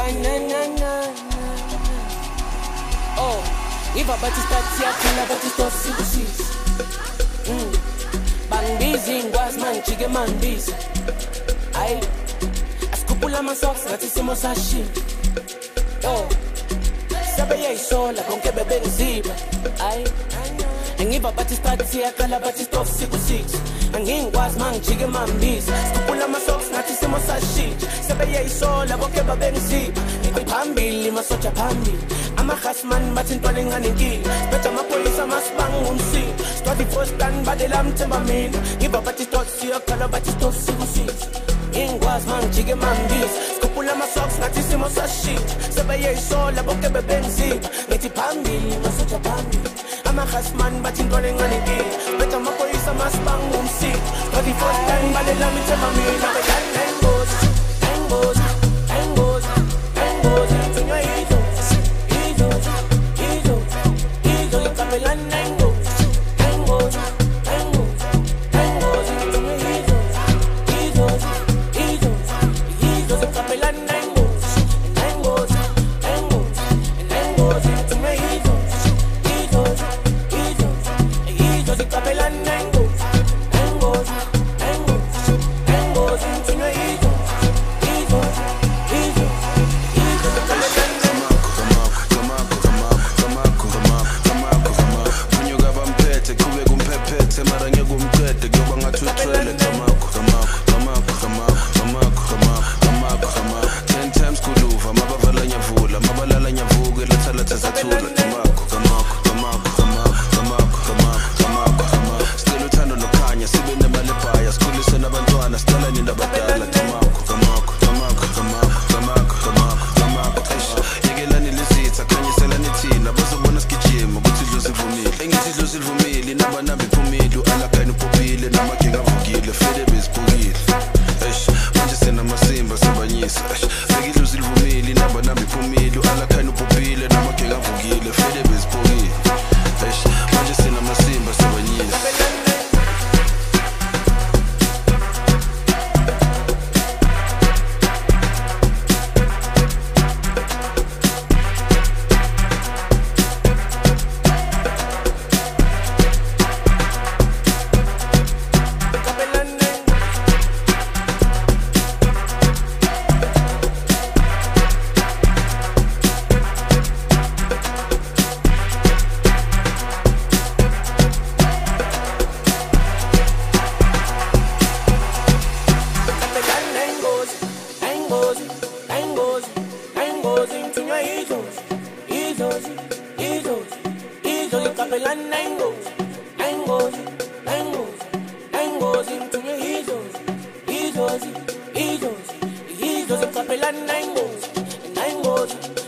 Oh, iva batistati akala batistosi kusis. Bangizi ngwazi manjike mandisa. Ay, askupula masocks ngathi simo sashi. Oh, sabe yayisola konke bebengiziba. Ay, ngiva batistati akala batistosi kusis. Angingwazi manjike mandisa. Askupula masocks ngathi simo sashi. Sabe yayisola konke bebengiziba. Phambili masocha phambili. Amahasman bathintwana enganenkinga siphethe amaphoyisa masibanga umsini stwadi fostan badela mthemba mina ngiba bathi stotsi yakhala bathi stotsi kusisi ingwazi mangijike mangisa sikhuphula amasocks ngathi isimo sashintsha sebeyeyisola bonke bebenzipha ngithi phambili masocha phambili amahasman bathintwana enganenkinga siphethe amaphoyisa masibanga umsini stwadi fostan badela mthemba mina engozi engozi engozi engozi thunywa yizo Capellan Nango's,